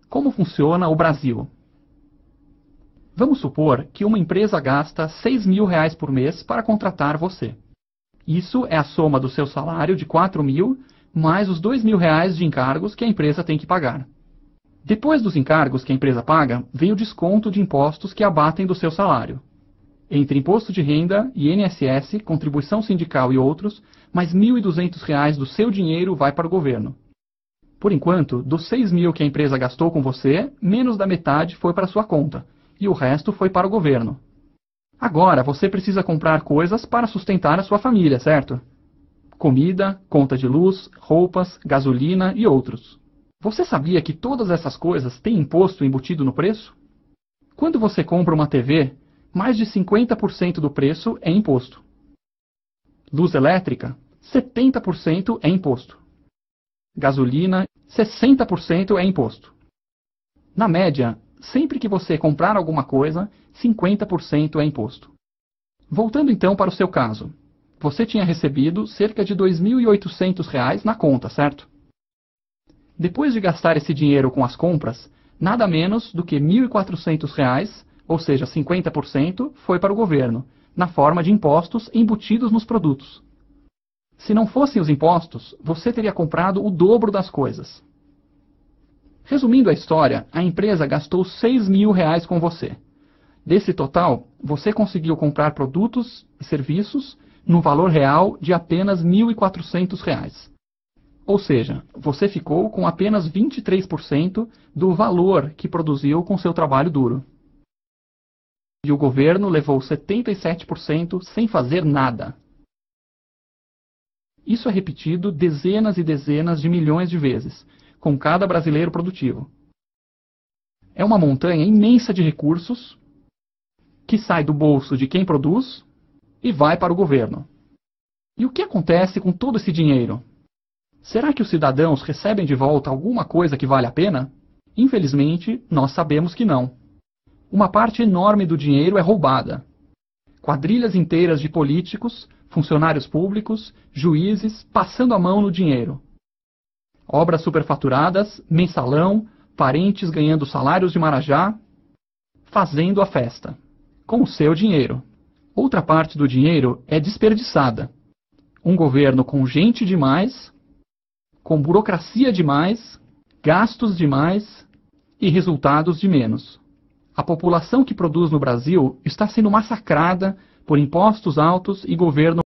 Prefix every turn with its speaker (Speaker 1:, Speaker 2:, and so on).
Speaker 1: Como funciona o Brasil? Vamos supor que uma empresa gasta R$6.000 por mês para contratar você. Isso é a soma do seu salário de R$4.000 mais os R$2.000 de encargos que a empresa tem que pagar. Depois dos encargos que a empresa paga, vem o desconto de impostos que abatem do seu salário. Entre imposto de renda, INSS, contribuição sindical e outros, mais R$1.200 do seu dinheiro vai para o governo. Por enquanto, dos R$6.000 que a empresa gastou com você, menos da metade foi para sua conta, e o resto foi para o governo. Agora, você precisa comprar coisas para sustentar a sua família, certo? Comida, conta de luz, roupas, gasolina e outros. Você sabia que todas essas coisas têm imposto embutido no preço? Quando você compra uma TV, mais de 50% do preço é imposto. Luz elétrica, 70% é imposto. Gasolina, 60% é imposto. Na média, sempre que você comprar alguma coisa, 50% é imposto. Voltando então para o seu caso. Você tinha recebido cerca de R$2.800 na conta, certo? Depois de gastar esse dinheiro com as compras, nada menos do que R$1.400, ou seja, 50%, foi para o governo, na forma de impostos embutidos nos produtos. Se não fossem os impostos, você teria comprado o dobro das coisas. Resumindo a história, a empresa gastou R$6.000 com você. Desse total, você conseguiu comprar produtos e serviços no valor real de apenas R$1.400. Ou seja, você ficou com apenas 23% do valor que produziu com seu trabalho duro. E o governo levou 77% sem fazer nada. Isso é repetido dezenas e dezenas de milhões de vezes, com cada brasileiro produtivo. É uma montanha imensa de recursos que sai do bolso de quem produz e vai para o governo. E o que acontece com todo esse dinheiro? Será que os cidadãos recebem de volta alguma coisa que vale a pena? Infelizmente, nós sabemos que não. Uma parte enorme do dinheiro é roubada. Quadrilhas inteiras de políticos, funcionários públicos, juízes, passando a mão no dinheiro. Obras superfaturadas, mensalão, parentes ganhando salários de marajá, fazendo a festa. Com o seu dinheiro. Outra parte do dinheiro é desperdiçada. Um governo com gente demais, com burocracia demais, gastos demais e resultados de menos. A população que produz no Brasil está sendo massacrada por impostos altos e governo